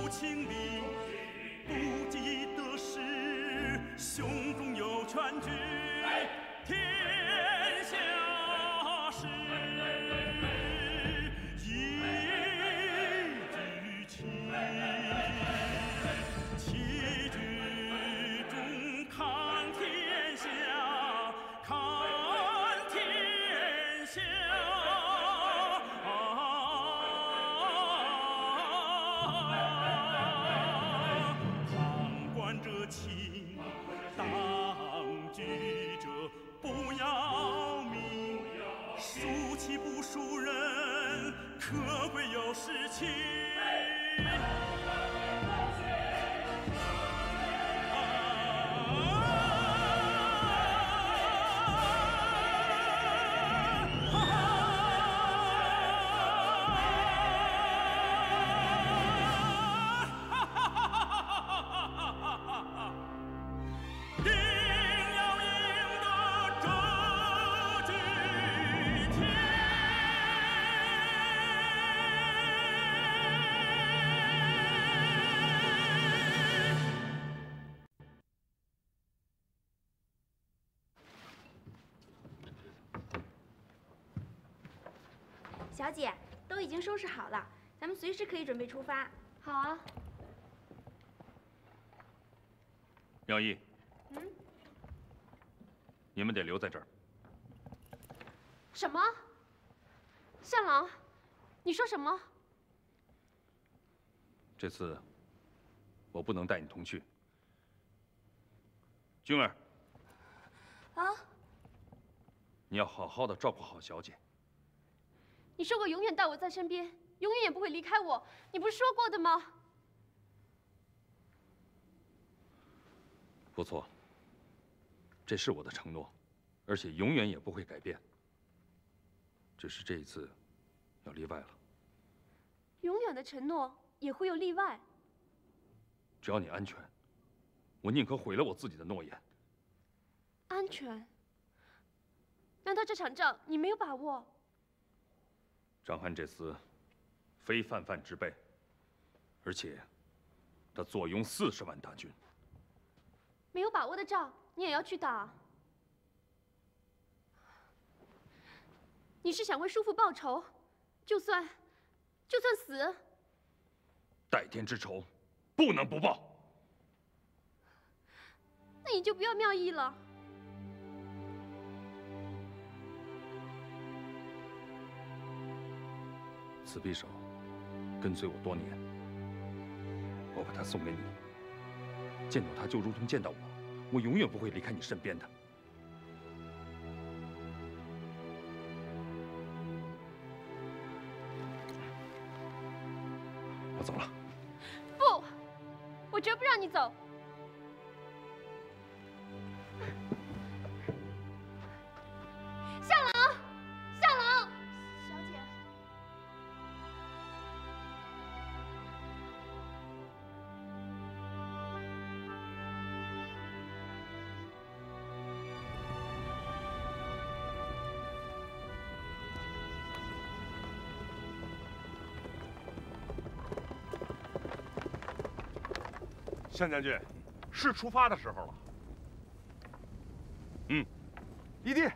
清理，不计得失，胸中有全局，天下事一举齐。齐举中看天下，看天下。 情当局者不要命，输气不输人，可贵有士气。 小姐，都已经收拾好了，咱们随时可以准备出发。好啊。 妙意，你们得留在这儿。 什么？向郎，你说什么？ 这次我不能带你同去。君儿， 啊， 你要好好的照顾好小姐。 你说过永远带我在身边，永远也不会离开我，你不是说过的吗？ 不错，这是我的承诺，而且永远也不会改变。只是这一次，要例外了。 永远的承诺也会有例外。 只要你安全，我宁可毁了我自己的诺言。 安全？难道这场仗你没有把握？ 张翰这厮非泛泛之辈，而且他坐拥40万大军。 没有把握的仗，你也要去打？你是想为叔父报仇？就算死？ 代天之仇，不能不报。 那你就不要妙意了。 此匕首跟随我多年，我把它送给你。见到它就如同见到我，我永远不会离开你身边的。我走了。 不，我绝不让你走。向郎，向郎，小姐。 向将军，是出发的时候了。 义弟，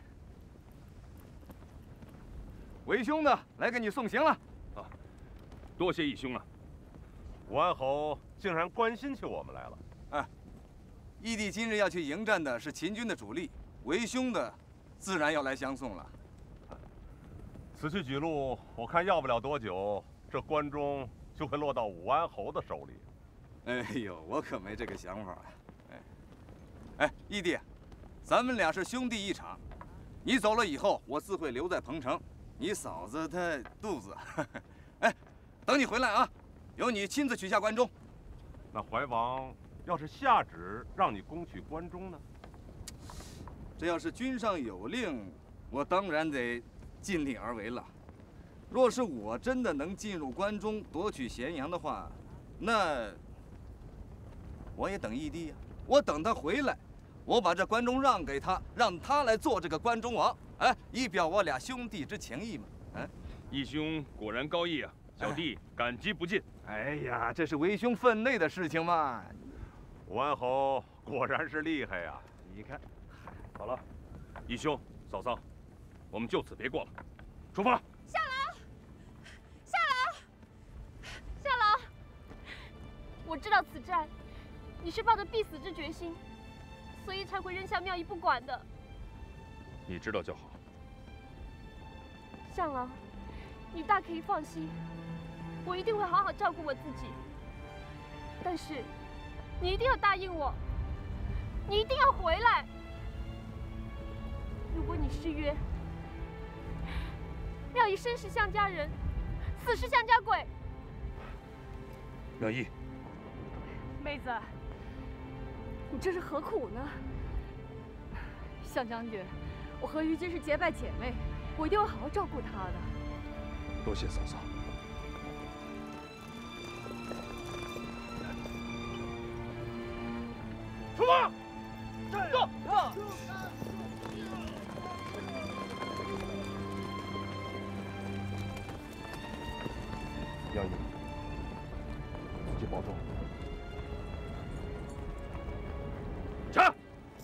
韦兄呢？来给你送行了。 啊，多谢义兄啊！ 武安侯竟然关心起我们来了。 哎，义弟今日要去迎战的是秦军的主力，韦兄的自然要来相送了。 此去举路，我看要不了多久，这关中就会落到武安侯的手里。 哎呦，我可没这个想法呀！哎，义弟，咱们俩是兄弟一场。你走了以后，我自会留在彭城。你嫂子她肚子，哎，等你回来啊，由你亲自取下关中。 那怀王要是下旨让你攻取关中呢？ 这要是君上有令，我当然得尽力而为了。若是我真的能进入关中夺取咸阳的话，那…… 我也等义弟呀，我等他回来，我把这关中让给他，让他来做这个关中王，哎，以表我俩兄弟之情谊嘛。哎， 义兄果然高义啊，小弟感激不尽。 哎呀，这是为兄分内的事情嘛。 武安侯果然是厉害呀！你看， 好了，义兄、嫂嫂，我们就此别过了，出发。 夏郎，夏郎，夏郎，我知道此战你是抱着必死之决心，所以才会扔下妙仪不管的。 你知道就好。 夏郎，你大可以放心，我一定会好好照顾我自己。但是，你一定要答应我，你一定要回来。如果你失约，妙仪生是相家人，死是相家鬼。 妙仪， 妹子，你这是何苦呢？向将军，我和于姬是结拜姐妹，我一定会好好照顾她的。 多谢嫂嫂。 出发！ 走！ 妙仪，自己保重。 杀！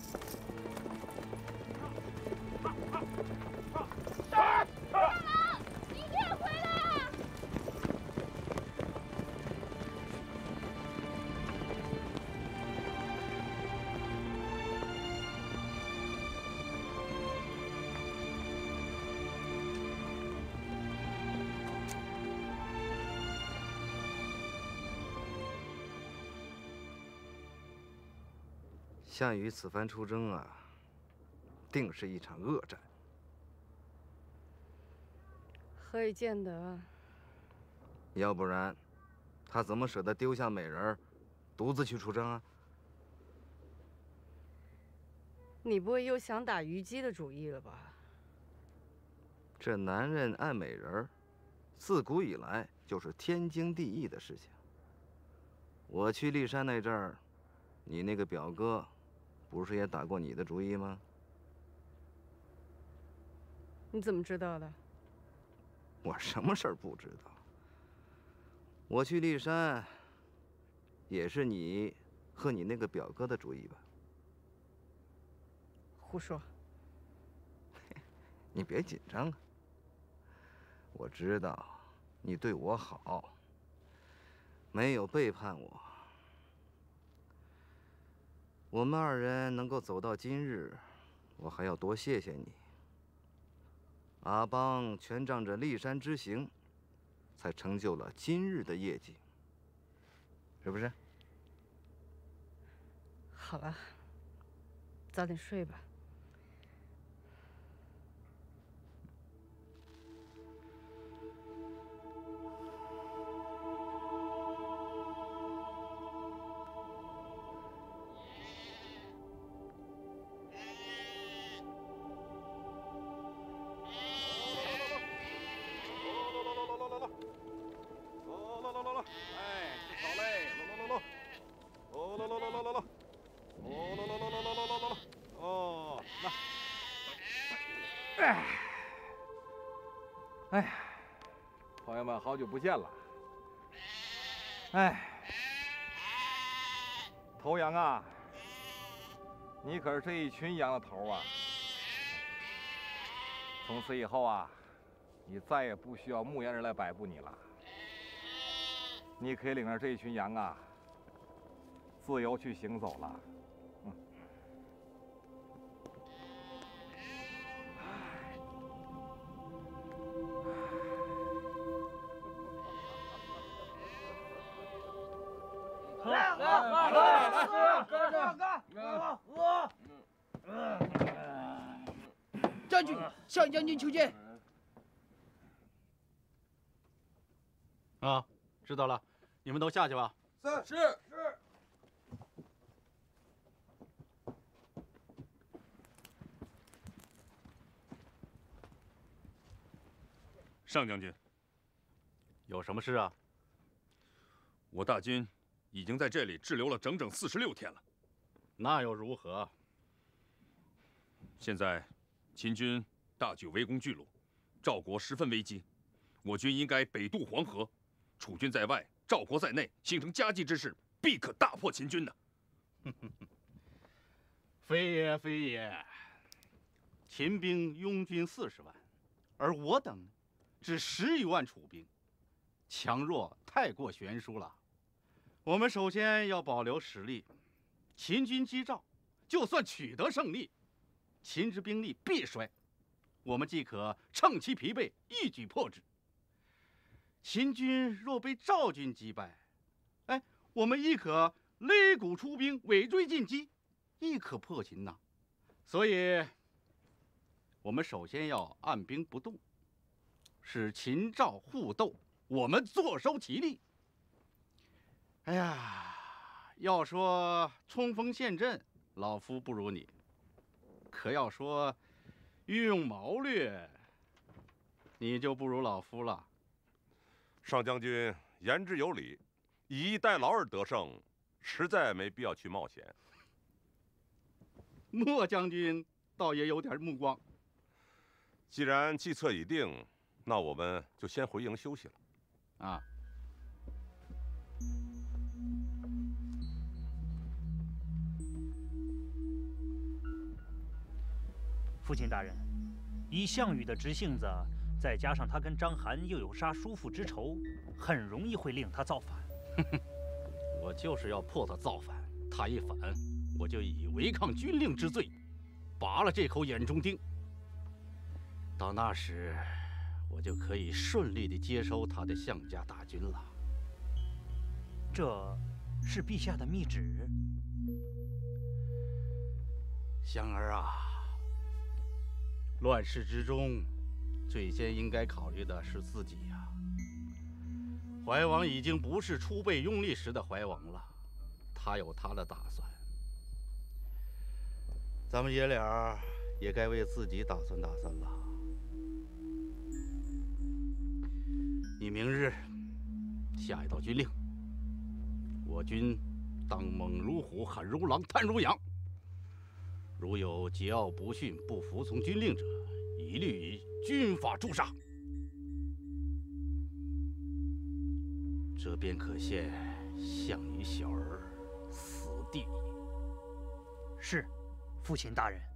你一定要回来啊！ 项羽此番出征啊，定是一场恶战。 何以见得？ 要不然，他怎么舍得丢下美人儿，独自去出征啊？ 你不会又想打虞姬的主意了吧？ 这男人爱美人儿，自古以来就是天经地义的事情。我去骊山那阵儿，你那个表哥，不是也打过你的主意吗？ 你怎么知道的？ 我什么事儿不知道？我去骊山，也是你和你那个表哥的主意吧？ 胡说！ 你别紧张啊。我知道你对我好，没有背叛我。我们二人能够走到今日，我还要多谢谢你。阿邦全仗着骊山之行，才成就了今日的业绩，是不是？ 好了，早点睡吧。 哎呀，朋友们，好久不见了。哎，头羊啊，你可是这一群羊的头啊！从此以后啊，你再也不需要牧羊人来摆布你了。你可以领着这一群羊啊，自由去行走了。 将军，向将军求见。 啊，知道了，你们都下去吧。 是。 上将军， 有什么事啊？ 我大军已经在这里滞留了整整46天了。 那又如何？ 现在，秦军大举围攻巨鹿，赵国十分危机。我军应该北渡黄河，楚军在外赵国在内形成夹击之势，必可大破秦军呢。 非也，非也。秦兵拥军40万，而我等只10余万楚兵，强弱太过悬殊了。我们首先要保留实力。秦军击赵，就算取得胜利，秦之兵力必衰，我们即可趁其疲惫，一举破之。秦军若被赵军击败，我们亦可擂鼓出兵，尾追进击，亦可破秦呐。所以，我们首先要按兵不动，使秦赵互斗，我们坐收其利。哎呀，要说冲锋陷阵，老夫不如你；可要说运用谋略，你就不如老夫了。 上将军言之有理，以逸待劳而得胜，实在没必要去冒险。 莫将军倒也有点目光。 既然计策已定，那我们就先回营休息了。 啊。 父亲大人，以项羽的直性子，再加上他跟章邯又有杀叔父之仇，很容易会令他造反。 我就是要迫他造反，他一反，我就以违抗军令之罪，拔了这口眼中钉。到那时，我就可以顺利地接收他的项家大军了。 这是陛下的密旨。 香儿啊，乱世之中，最先应该考虑的是自己呀。怀王已经不是初被拥立时的怀王了，他有他的打算。咱们爷俩也该为自己打算打算了。你明日下一道军令，我军当猛如虎，狠如狼，贪如羊。如有桀骜不驯、不服从军令者，一律以军法诛杀。这便可献项羽小儿死地。 是，父亲大人。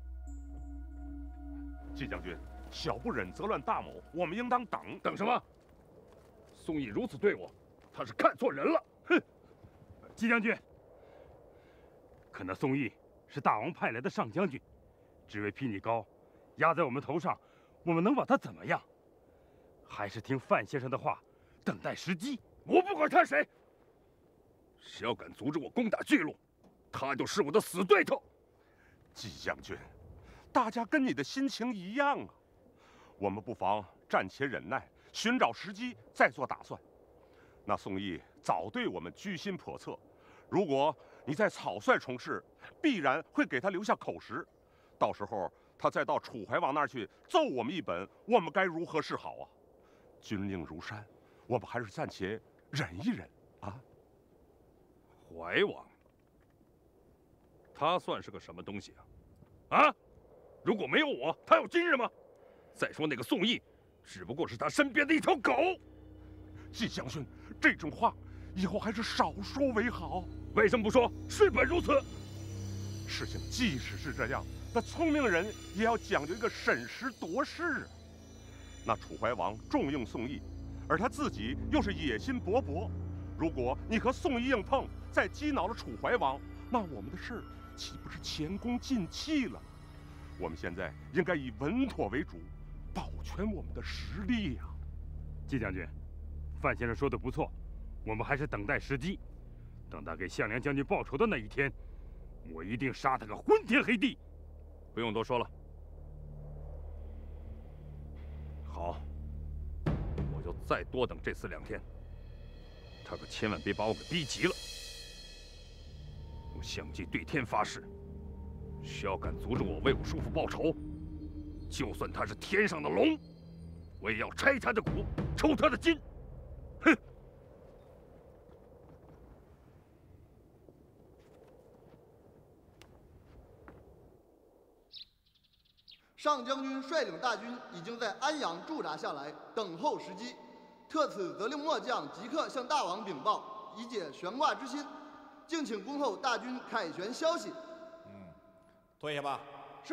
季将军，小不忍则乱大谋，我们应当等。 等什么？宋义如此对我，他是看错人了。 哼！季将军，可那宋义是大王派来的上将军，职位比你高，压在我们头上，我们能把他怎么样？还是听范先生的话，等待时机。 我不管他谁，谁要敢阻止我攻打巨鹿，他就是我的死对头。 季将军，大家跟你的心情一样啊，我们不妨暂且忍耐，寻找时机再做打算。那宋义早对我们居心叵测，如果你再草率从事，必然会给他留下口实，到时候他再到楚怀王那儿去揍我们一本，我们该如何是好啊？军令如山，我们还是暂且忍一忍啊。 怀王，他算是个什么东西啊？啊！如果没有我，他有今日吗？再说那个宋义，只不过是他身边的一条狗。 季将军，这种话以后还是少说为好。 为什么不说？事本如此。 事情即使是这样，那聪明人也要讲究一个审时度势啊。那楚怀王重用宋义，而他自己又是野心勃勃。如果你和宋义硬碰，再激恼了楚怀王，那我们的事岂不是前功尽弃了？我们现在应该以稳妥为主，保全我们的实力呀。 季将军，范先生说的不错，我们还是等待时机。等他给项梁将军报仇的那一天，我一定杀他个昏天黑地。 不用多说了。好，我就再多等这4、2天。他可千万别把我给逼急了。我相继对天发誓，谁要敢阻止我为我叔父报仇，就算他是天上的龙，我也要拆他的骨，抽他的筋。哼！ 上将军率领大军已经在安阳驻扎下来，等候时机。 特此责令末将即刻向大王禀报，以解悬挂之心。敬请恭候大军凯旋消息。 退下吧。 是。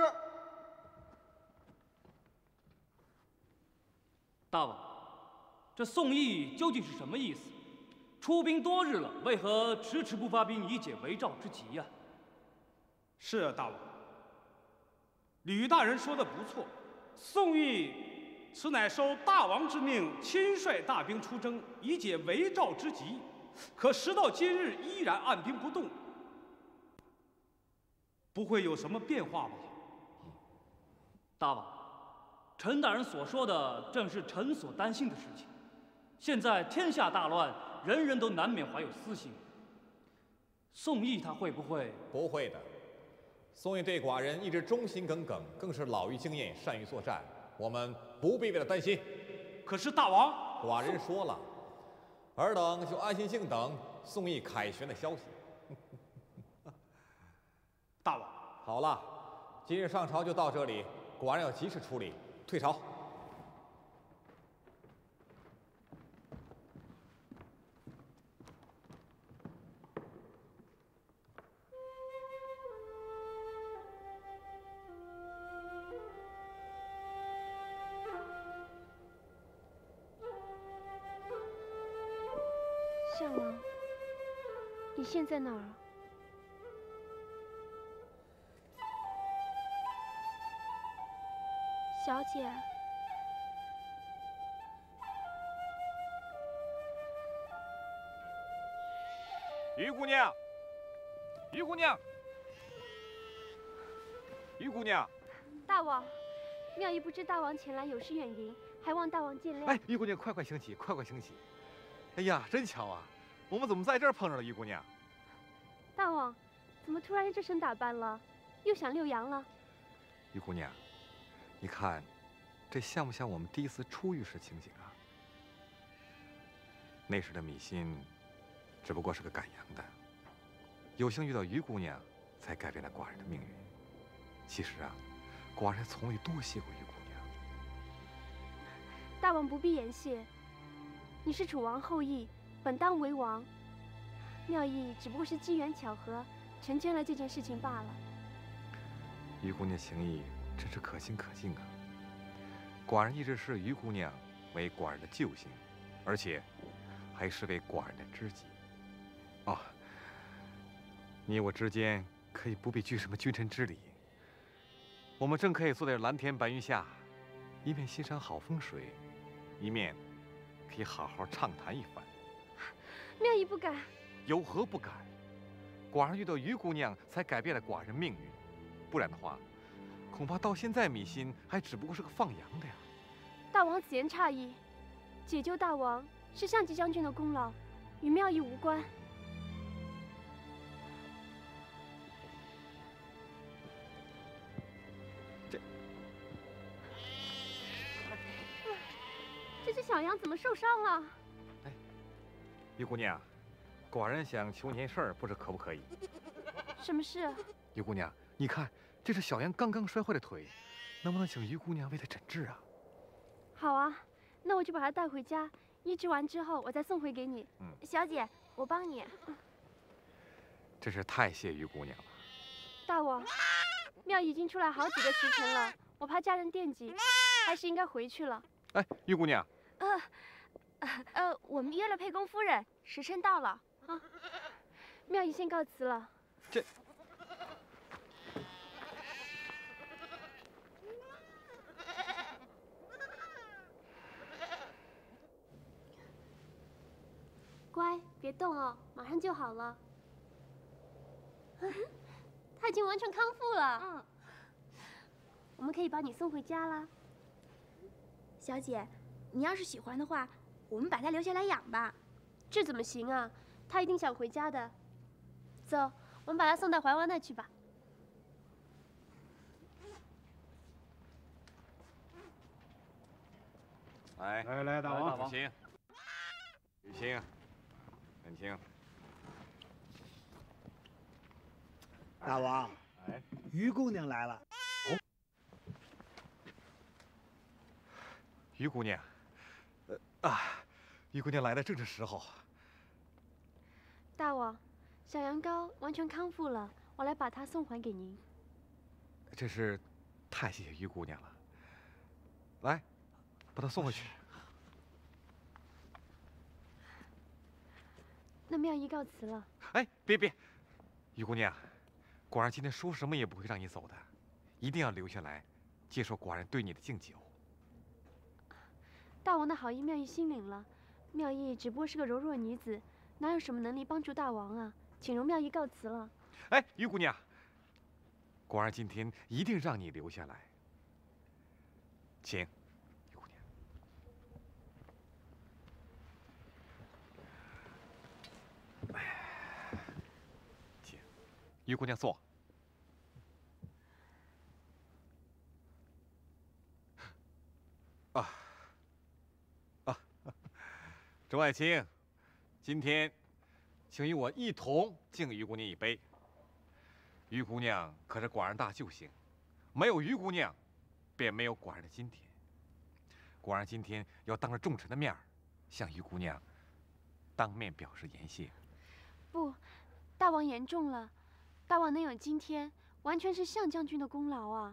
大王，这宋义究竟是什么意思？出兵多日了，为何迟迟不发兵以解围赵之急呀？ 是啊，大王。吕大人说的不错，宋义此乃受大王之命，亲率大兵出征，以解围赵之急。可时到今日，依然按兵不动，不会有什么变化吧？ 大王，陈大人所说的正是臣所担心的事情。现在天下大乱，人人都难免怀有私心。宋义他会不会？ 不会的。宋义对寡人一直忠心耿耿，更是老于经验，善于作战，我们不必为他担心。 可是大王， 寡人说了，尔等就安心静等宋义凯旋的消息。 大王， 好了，今日上朝就到这里，寡人要及时处理，退朝。 相王，你现在哪儿？小姐， 于姑娘，于姑娘，于姑娘。 大王，妙仪不知大王前来有失远迎，还望大王见谅。 哎，于姑娘，快快请起，快快请起。哎呀，真巧啊！我们怎么在这儿碰上了于姑娘？ 大王，怎么突然这身打扮了？又想溜洋了？ 于姑娘，你看，这像不像我们第一次初遇时情景啊？那时的米心，只不过是个赶羊的，有幸遇到于姑娘，才改变了寡人的命运。其实啊，寡人从未多谢过于姑娘。 大王不必言谢。你是楚王后裔，本当为王。妙意只不过是机缘巧合，成全了这件事情罢了。 于姑娘情谊真是可亲可敬啊！寡人一直视于姑娘为寡人的救星，而且还视为寡人的知己。哦，你我之间可以不必拘什么君臣之礼，我们正可以坐在蓝天白云下，一面欣赏好风水，一面可以好好畅谈一番。 妙意不敢。 有何不敢？寡人遇到于姑娘，才改变了寡人命运，不然的话，恐怕到现在米心还只不过是个放羊的呀。 大王此言差矣，解救大王是项骑将军的功劳，与妙意无关。这只小羊怎么受伤了？ 哎，于姑娘，寡人想求你件事儿，不知可不可以？ 什么事？ 于姑娘，你看，这是小羊刚刚摔坏的腿，能不能请于姑娘为它诊治啊？ 好啊，那我就把它带回家，医治完之后我再送回给你。小姐，我帮你。 真是太谢于姑娘了。 大王，庙已经出来好几个时辰了，我怕家人惦记，还是应该回去了。 哎，于姑娘。 我们约了沛公夫人，时辰到了啊。 妙仪先告辞了。 这。 乖，别动哦，马上就好了。他已经完全康复了。我们可以把你送回家啦。 小姐，你要是喜欢的话，我们把它留下来养吧。 这怎么行啊？他一定想回家的。走，我们把他送到怀湾那去吧。 来， 大王， 雨欣，雨欣，文清。 大王，于姑娘来了。 于姑娘， 于姑娘来的正是时候。 大王，小羊羔完全康复了，我来把它送还给您。 真是太谢谢于姑娘了。来，把她送回去。 那妙姨告辞了。 哎，别，于姑娘，寡人今天说什么也不会让你走的，一定要留下来，接受寡人对你的敬酒。 大王的好意，妙姨心领了。妙姨只不过是个柔弱女子，哪有什么能力帮助大王啊？请容妙姨告辞了。 哎，于姑娘，寡人今天一定让你留下来，请，于姑娘。请，于姑娘坐。周爱卿，今天请与我一同敬于姑娘一杯。于姑娘可是寡人大救星，没有于姑娘，便没有寡人的今天。寡人今天要当着众臣的面儿，向于姑娘当面表示言谢。 不，大王言重了。大王能有今天，完全是向将军的功劳啊！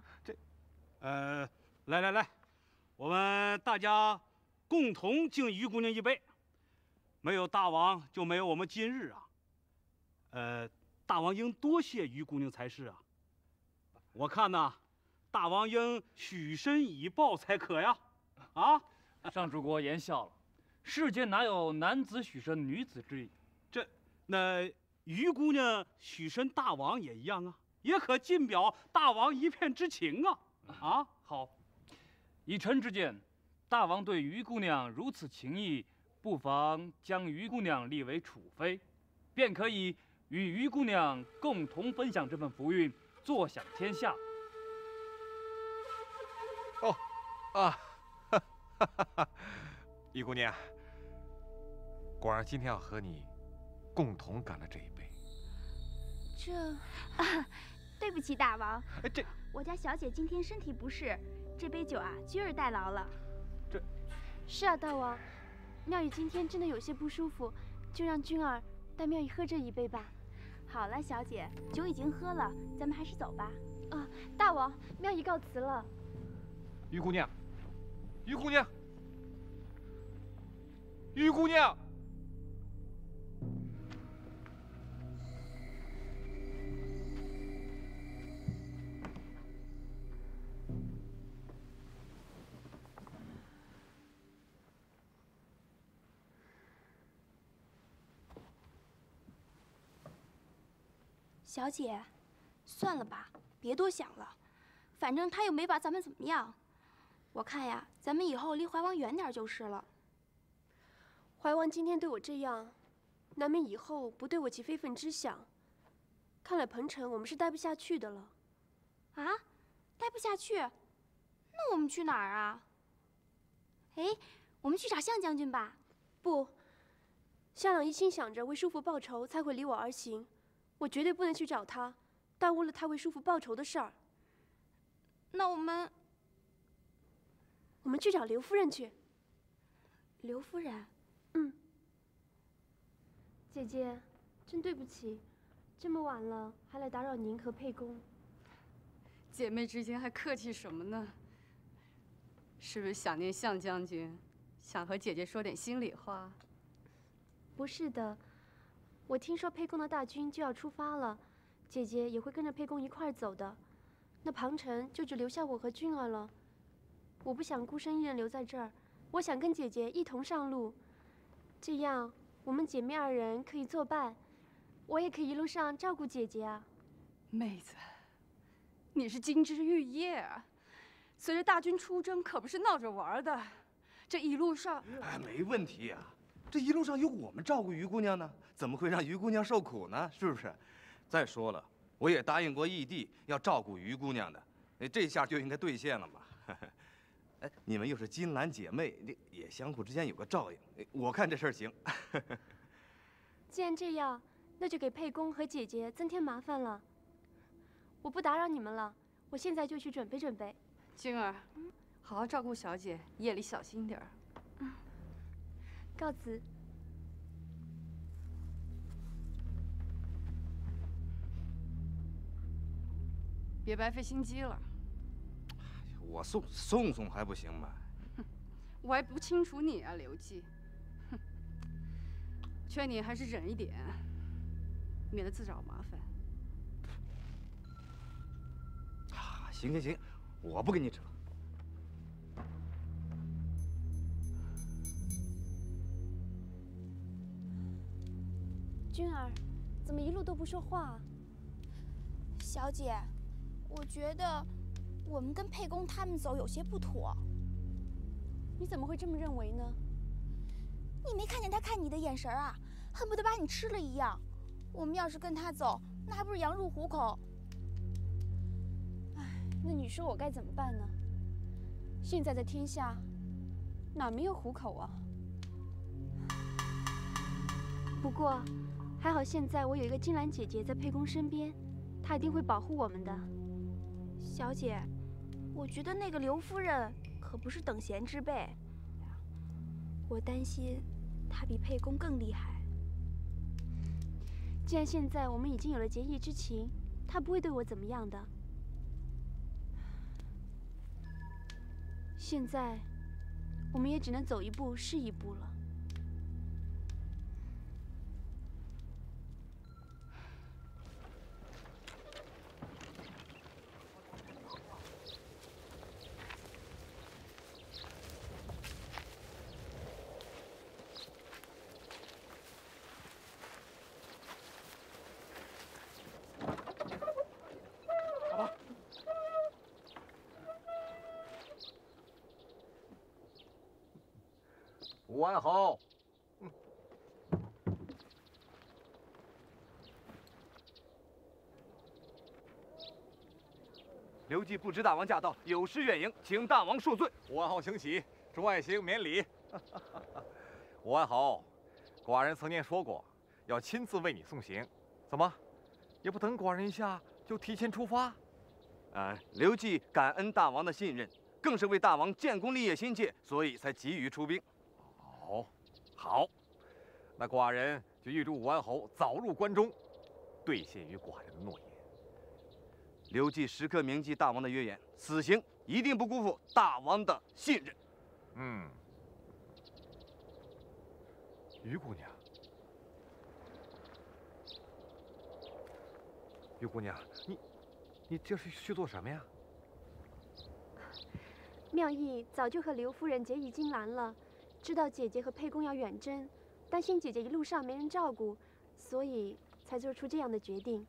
来，我们大家共同敬于姑娘一杯。没有大王，就没有我们今日啊。大王应多谢于姑娘才是啊。我看呐，大王应许身以报才可呀。啊， 上主国言笑了，世间哪有男子许身女子之意？ 那于姑娘许身大王也一样啊，也可尽表大王一片之情啊。啊， 好，以臣之见，大王对于姑娘如此情谊，不妨将于姑娘立为储妃，便可以与于姑娘共同分享这份福运，坐享天下。 于姑娘，寡人今天要和你共同干了这一杯。 对不起，大王。我家小姐今天身体不适，这杯酒啊，君儿代劳了。 是啊，大王。妙玉今天真的有些不舒服，就让君儿带妙玉喝这一杯吧。 好了，小姐，酒已经喝了，咱们还是走吧。 大王，妙玉告辞了。 于姑娘，于姑娘，于姑娘。 小姐，算了吧，别多想了，反正他又没把咱们怎么样。我看呀，咱们以后离怀王远点就是了。 怀王今天对我这样，难免以后不对我起非分之想。看来彭城我们是待不下去的了。 啊，待不下去？那我们去哪儿啊？哎，我们去找向将军吧。 不，向朗一心想着为叔父报仇，才会离我而行。我绝对不能去找他，耽误了他为叔父报仇的事儿。 那我们去找刘夫人去。 刘夫人？ 姐姐，真对不起，这么晚了还来打扰您和沛公。 姐妹之间还客气什么呢？是不是想念向将军，想和姐姐说点心里话？ 不是的。我听说沛公的大军就要出发了，姐姐也会跟着沛公一块儿走的。那庞城就只留下我和君儿了。我不想孤身一人留在这儿，我想跟姐姐一同上路，这样我们姐妹二人可以作伴，我也可以一路上照顾姐姐啊。 妹子，你是金枝玉叶啊，随着大军出征可不是闹着玩的。这一路上， 没问题呀。这一路上有我们照顾于姑娘呢，怎么会让于姑娘受苦呢？是不是？再说了，我也答应过义弟要照顾于姑娘的，这下就应该兑现了嘛。哎，你们又是金兰姐妹，也相互之间有个照应，我看这事儿行。 既然这样，那就给沛公和姐姐增添麻烦了。我不打扰你们了，我现在就去准备准备。 君儿，好好照顾小姐，夜里小心点儿。 告辞。 别白费心机了。 我送还不行吗？ 我还不清楚你啊，刘季。哼，劝你还是忍一点，免得自找麻烦。 行，我不跟你扯。 君儿，怎么一路都不说话？ 小姐，我觉得我们跟沛公他们走有些不妥。 你怎么会这么认为呢？ 你没看见他看你的眼神啊，恨不得把你吃了一样。我们要是跟他走，那还不是羊入虎口？ 唉，那你说我该怎么办呢？现在的天下，哪没有虎口啊？不过，还好现在我有一个金兰姐姐在沛公身边，她一定会保护我们的。 小姐，我觉得那个刘夫人可不是等闲之辈，我担心她比沛公更厉害。 既然现在我们已经有了结义之情，她不会对我怎么样的。现在，我们也只能走一步是一步了。 武安侯， 刘季不知大王驾到，有失远迎，请大王恕罪。 武安侯请起，众爱卿免礼。武安侯，寡人曾经说过，要亲自为你送行，怎么，也不等寡人一下就提前出发？ 刘季感恩大王的信任，更是为大王建功立业心切，所以才急于出兵。 哦，好，那寡人就预祝武安侯早入关中，兑现于寡人的诺言。 刘季时刻铭记大王的约言，此行一定不辜负大王的信任。 于姑娘，于姑娘，你这是去做什么呀？ 妙意早就和刘夫人结义金兰了。知道姐姐和沛公要远征，担心姐姐一路上没人照顾，所以才做出这样的决定。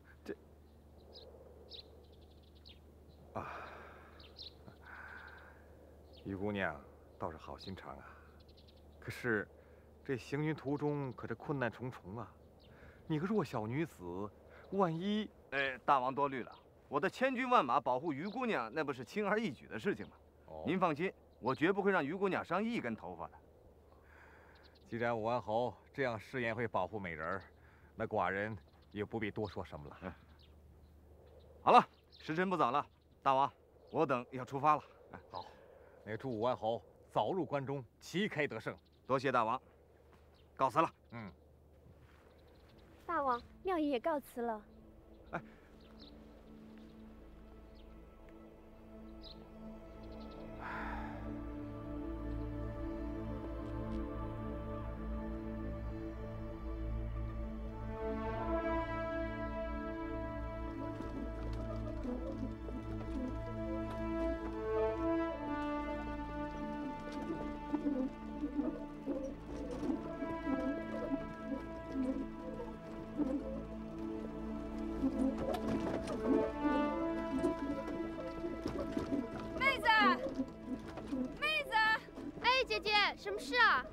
于姑娘倒是好心肠啊，可是这行军途中可是困难重重啊！你个弱小女子，万一…… 大王多虑了，我的千军万马保护于姑娘，那不是轻而易举的事情吗？您放心，我绝不会让于姑娘伤一根头发的。 既然武安侯这样誓言会保护美人儿，那寡人也不必多说什么了。 好了，时辰不早了，大王，我等要出发了。 好，那祝武安侯早入关中，旗开得胜。 多谢大王，告辞了。 大王，妙仪也告辞了。 什么事啊？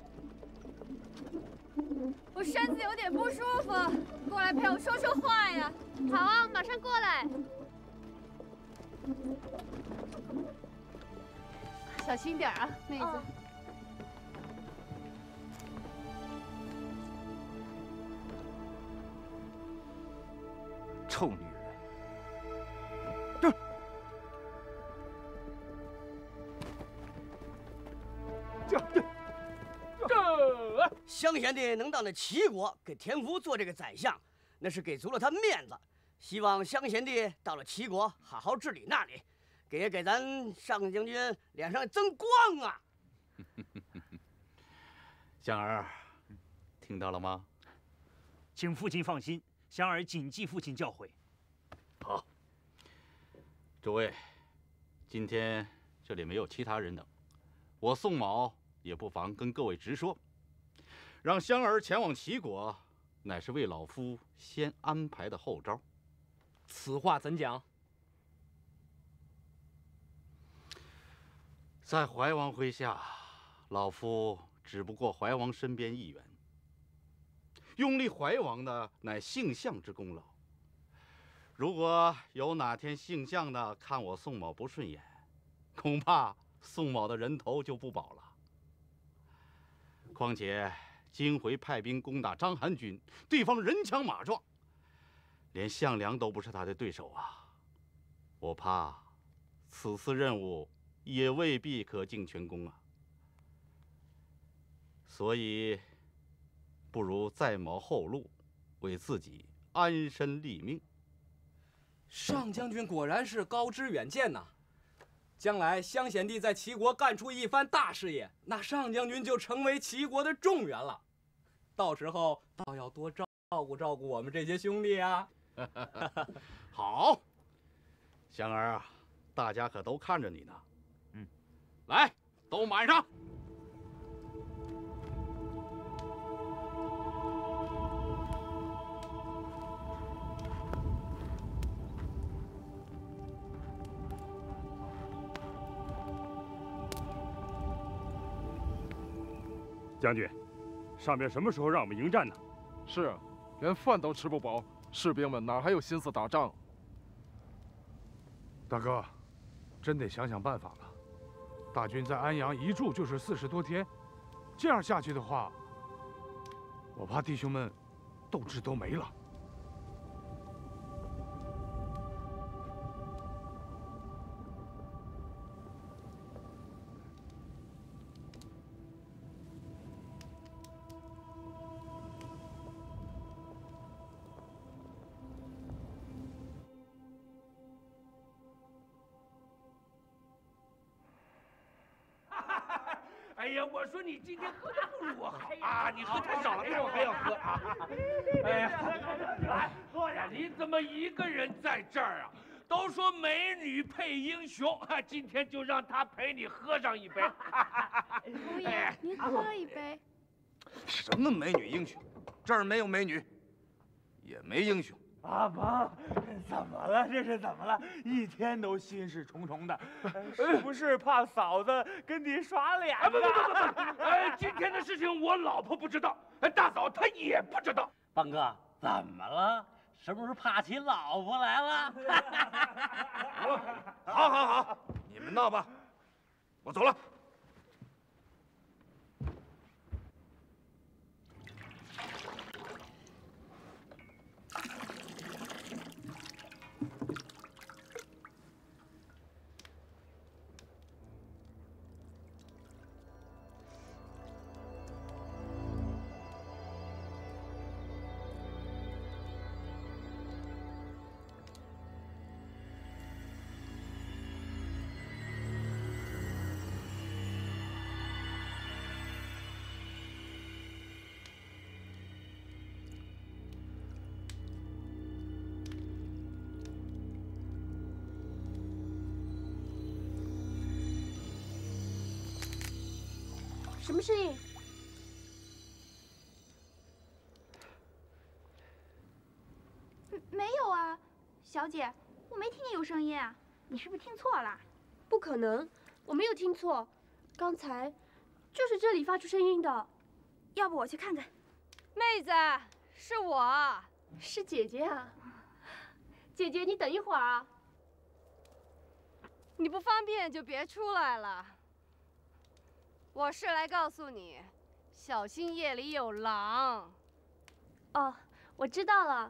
我身子有点不舒服，过来陪我说说话呀。 好啊，马上过来。 小心点啊，妹子。 臭女人！ 乡贤弟能到那齐国给田福做这个宰相，那是给足了他面子。希望乡贤弟到了齐国好好治理那里，给咱上将军脸上增光啊！ 香儿，听到了吗？ 请父亲放心，香儿谨记父亲教诲。 好，诸位，今天这里没有其他人等，我宋某也不妨跟各位直说，让香儿前往齐国，乃是为老夫先安排的后招。 此话怎讲？ 在怀王麾下，老夫只不过怀王身边一员，拥立怀王的乃姓项之功劳。如果有哪天姓项的看我宋某不顺眼，恐怕宋某的人头就不保了。况且今回派兵攻打章邯军，对方人强马壮，连项梁都不是他的对手啊！我怕此次任务也未必可尽全功啊。所以，不如再谋后路，为自己安身立命。 上将军果然是高知远见呐！将来乡贤弟在齐国干出一番大事业，那上将军就成为齐国的重员了。到时候倒要多照顾我们这些兄弟啊！ 好，香儿啊，大家可都看着你呢。来，都满上。 将军，上边什么时候让我们迎战呢？ 是，连饭都吃不饱，士兵们哪还有心思打仗？ 大哥，真得想想办法了。大军在安阳一住就是40多天，这样下去的话，我怕弟兄们斗志都没了。 哎呀，我说你今天喝的不如我好啊！你喝太少了，比我还要喝啊！哎呀，喝呀！你怎么一个人在这儿啊？都说美女配英雄，今天就让他陪你喝上一杯。 侯爷，您喝一杯。 什么美女英雄？这儿没有美女，也没英雄。 阿鹏，怎么了？这是怎么了？一天都心事重重的，是不是怕嫂子跟你耍脸呢？不，今天的事情我老婆不知道，大嫂她也不知道。 邦哥，怎么了？是不是怕起老婆来了？ 好，你们闹吧，我走了。 什么声音？ 没有啊，小姐，我没听见有声音啊，你是不是听错了？ 不可能，我没有听错，刚才就是这里发出声音的。 要不我去看看。 妹子，是我， 是姐姐啊。姐姐，你等一会儿啊。 你不方便就别出来了。我是来告诉你，小心夜里有狼。 哦，我知道了。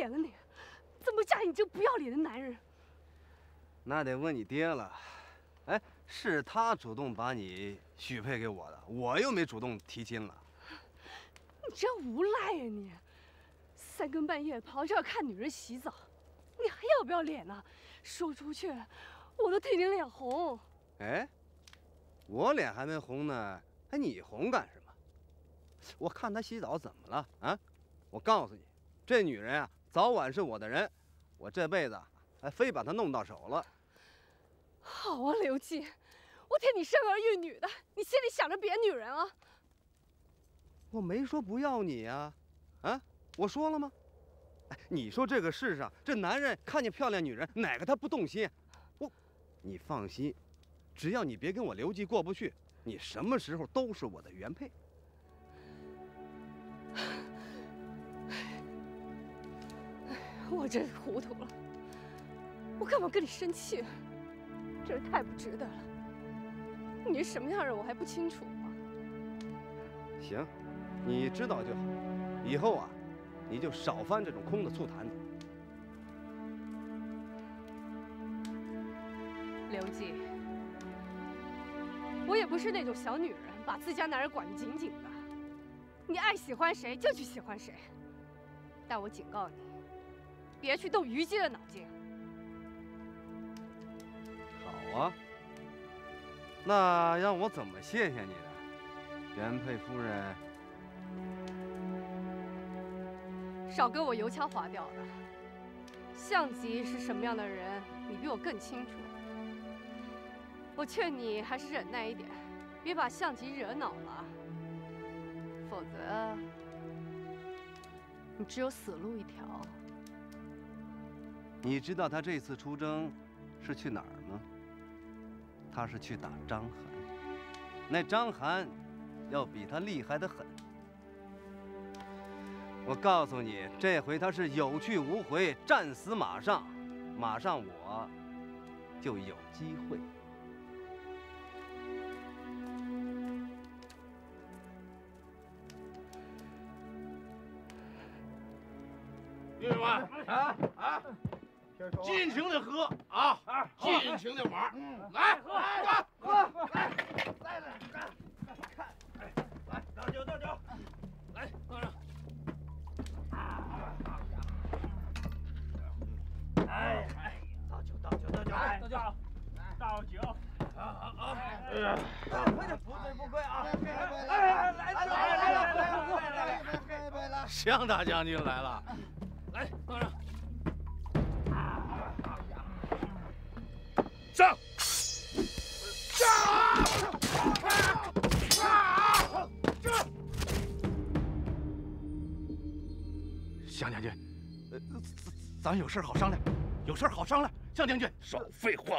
脸了你？怎么嫁你这不要脸的男人？ 那得问你爹了。哎，是他主动把你许配给我的，我又没主动提亲了。 你真无赖呀你！三更半夜跑这儿看女人洗澡，你还要不要脸呢？说出去，我都替你脸红。 哎，我脸还没红呢，哎，你红干什么？我看她洗澡怎么了啊？我告诉你，这女人啊，早晚是我的人，我这辈子还非把她弄到手了。 好啊，刘季，我替你生儿育女的，你心里想着别女人啊？ 我没说不要你呀，啊，我说了吗？哎，你说这个世上，这男人看见漂亮女人，哪个他不动心？你放心，只要你别跟我刘季过不去，你什么时候都是我的原配。 我真是糊涂了，我干嘛跟你生气？真是太不值得了。你是什么样人，我还不清楚吗？ 行，你知道就好。以后啊，你就少翻这种空的醋坛子。 刘季，我也不是那种小女人，把自家男人管得紧紧的。你爱喜欢谁就去喜欢谁，但我警告你，别去动虞姬的脑筋。 好啊，那让我怎么谢谢你呢，原配夫人？ 少跟我油腔滑调的。项籍是什么样的人，你比我更清楚。我劝你还是忍耐一点，别把项籍惹恼了，否则你只有死路一条。 你知道他这次出征是去哪儿吗？他是去打章邯。那章邯要比他厉害得很。我告诉你，这回他是有去无回，战死马上，马上我就有机会。 弟兄们，尽情的喝啊，尽情的玩，来喝，来，倒酒，来倒上。哎，倒酒，哎呀，快点，不醉不归啊！来，向大将军来了，来倒上。上！向将军，咱有事好商量，向将军，少废话！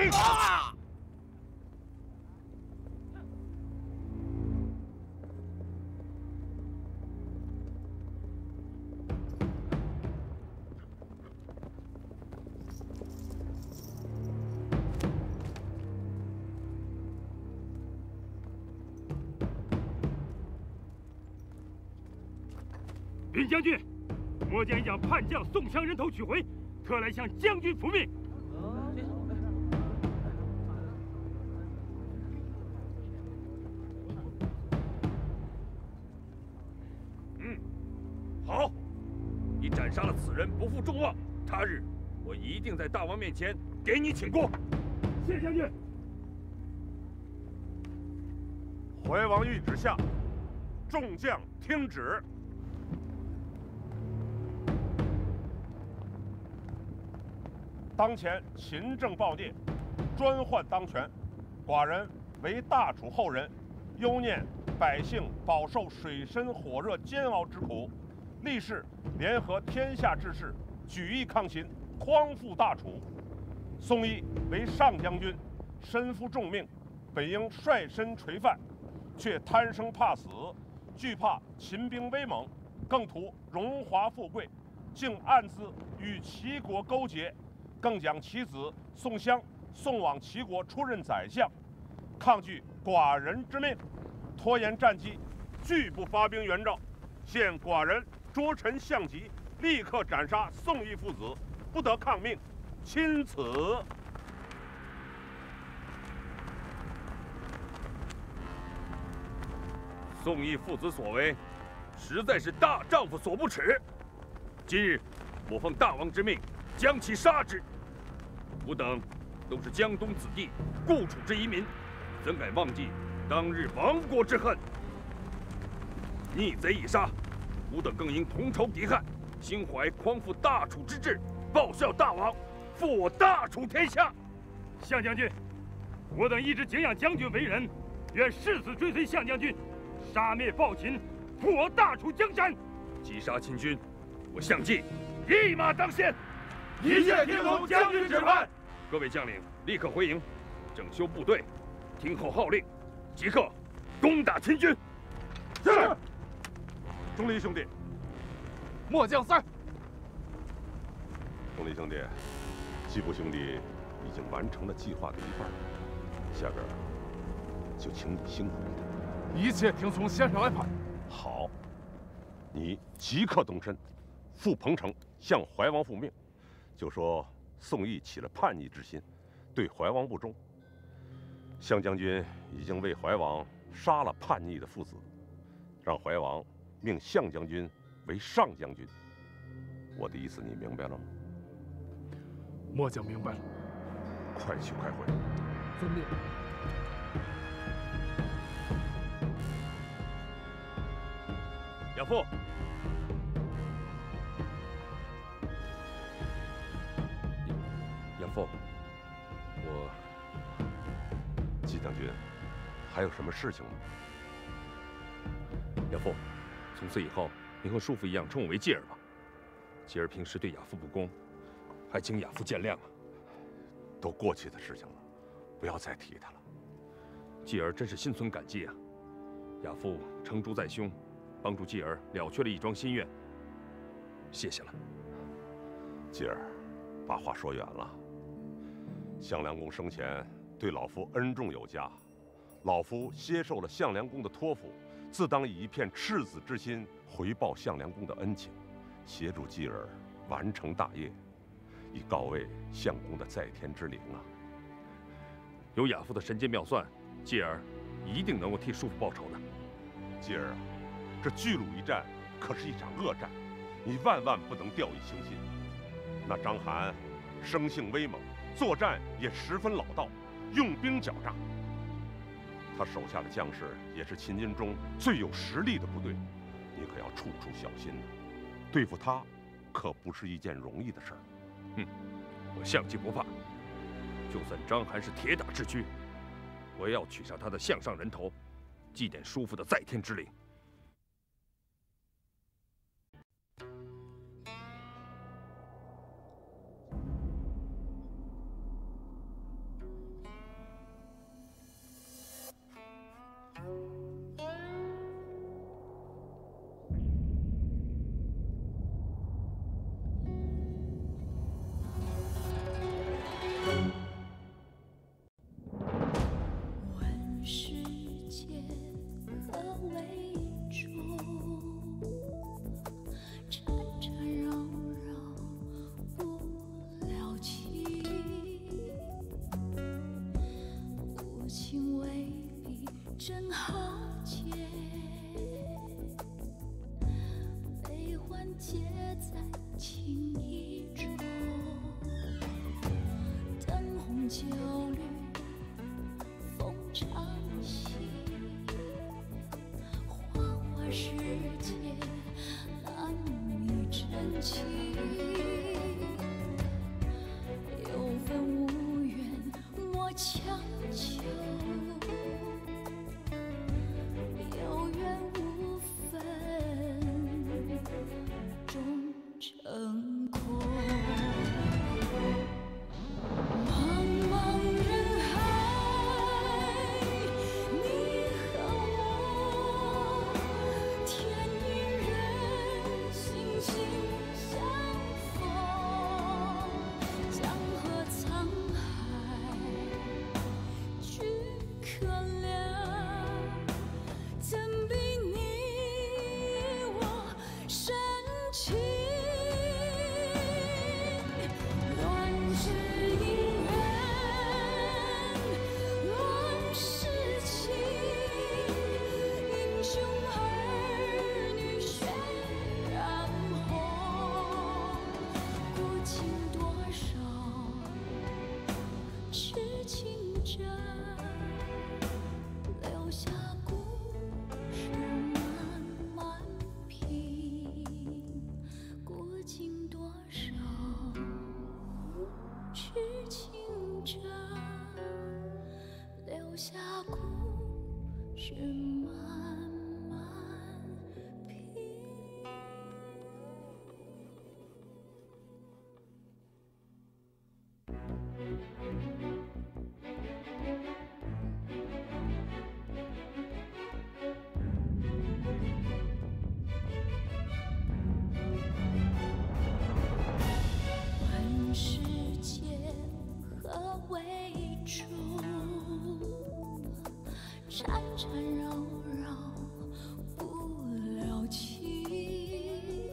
禀将军，末将已将叛将宋襄人头取回，特来向将军复命。 好，你斩杀了此人，不负众望。他日我一定在大王面前给你请过。 谢将军。 怀王谕旨下，众将听旨。当前勤政暴虐，专宦当权，寡人为大楚后人，忧念百姓饱受水深火热煎熬之苦，立誓联合天下志士，举义抗秦，匡复大楚。宋义为上将军，身负重命，本应率身垂范，却贪生怕死，惧怕秦兵威猛，更图荣华富贵，竟暗自与齐国勾结。更将其子宋襄送往齐国出任宰相，抗拒寡人之命，拖延战机，拒不发兵援赵。现寡人捉臣项籍， 立刻斩杀宋义父子，不得抗命，钦此。 宋义父子所为，实在是大丈夫所不耻。今日我奉大王之命，将其杀之。吾等都是江东子弟，故楚之遗民，怎敢忘记当日亡国之恨？逆贼已杀，吾等更应同仇敌忾，心怀匡复大楚之志，报效大王，复我大楚天下。 项将军，我等一直敬仰将军为人，愿誓死追随项将军，杀灭暴秦，复我大楚江山。 击杀秦军，我项季一马当先。 一切听从将军指挥。 各位将领，立刻回营，整修部队，听候号令，即刻攻打秦军。 是。钟离兄弟， 末将在。 钟离兄弟，季布兄弟已经完成了计划的一半，下边就请你辛苦一点。 一切听从先生安排。 好，你即刻动身，赴彭城向怀王复命，就说宋义起了叛逆之心，对怀王不忠。项将军已经为怀王杀了叛逆的父子，让怀王命项将军为上将军。我的意思你明白了吗？ 末将明白了。 快去快回。 遵命。 亚父， 亚父，季将军，还有什么事情吗？ 亚父，从此以后，您和叔父一样称我为继儿吧。继儿平时对亚父不公，还请亚父见谅啊。 都过去的事情了，不要再提他了。 继儿真是心存感激啊。亚父成竹在胸，帮助继儿了却了一桩心愿。谢谢了。 继儿，把话说远了。项梁公生前对老夫恩重有加，老夫接受了项梁公的托付，自当以一片赤子之心回报项梁公的恩情，协助继儿完成大业，以告慰项公的在天之灵啊！ 有亚父的神机妙算，继儿一定能够替叔父报仇的。 继儿啊，这巨鹿一战可是一场恶战，你万万不能掉以轻心。那章邯生性威猛，作战也十分老道，用兵狡诈。他手下的将士也是秦军中最有实力的部队，你可要处处小心呢。对付他，可不是一件容易的事儿。 我项季不怕，就算章邯是铁打之躯，我也要取下他的项上人头，祭奠叔父的在天之灵。 却清着，留下故事慢慢拼。问世间何为主？缠缠绕绕不了情，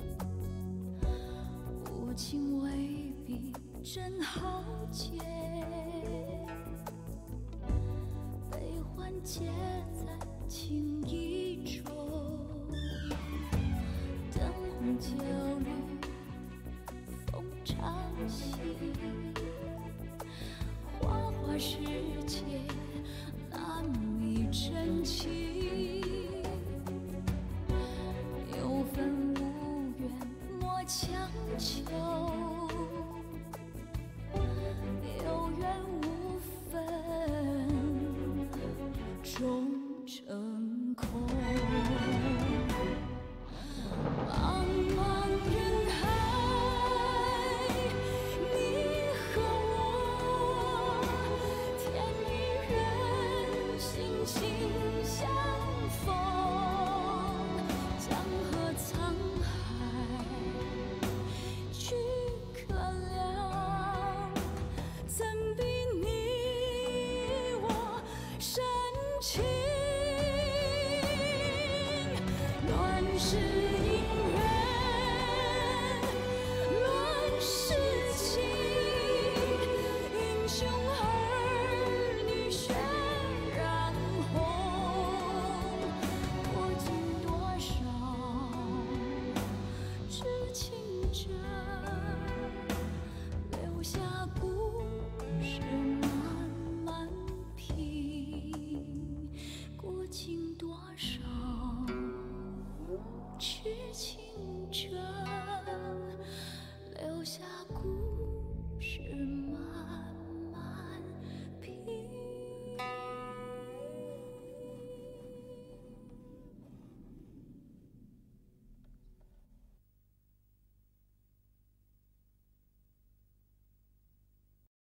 无情未必真豪杰，悲欢皆在情意中。灯红酒绿风长行，花花世界难觅真情，有分无缘莫强求，有缘无分终成空。茫茫人海，你和我，天与人心心相逢。江河沧海，去可量，怎比你我深情？乱世